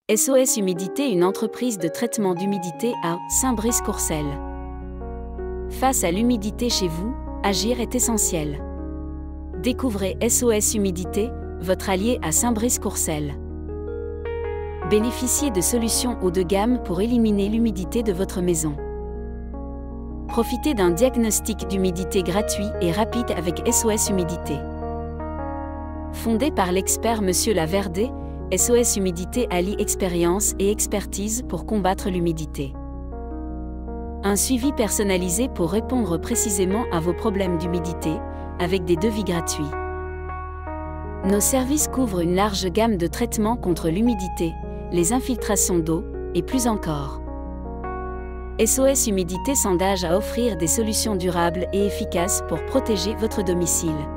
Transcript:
SOS Humidité, une entreprise de traitement d'humidité à Saint-Brice-Courcelles. Face à l'humidité chez vous, agir est essentiel. Découvrez SOS Humidité, votre allié à Saint-Brice-Courcelles. Bénéficiez de solutions haut de gamme pour éliminer l'humidité de votre maison. Profitez d'un diagnostic d'humidité gratuit et rapide avec SOS Humidité. Fondé par l'expert Monsieur Laverde, SOS Humidité allie expérience et expertise pour combattre l'humidité. Un suivi personnalisé pour répondre précisément à vos problèmes d'humidité, avec des devis gratuits. Nos services couvrent une large gamme de traitements contre l'humidité, les infiltrations d'eau, et plus encore. SOS Humidité s'engage à offrir des solutions durables et efficaces pour protéger votre domicile.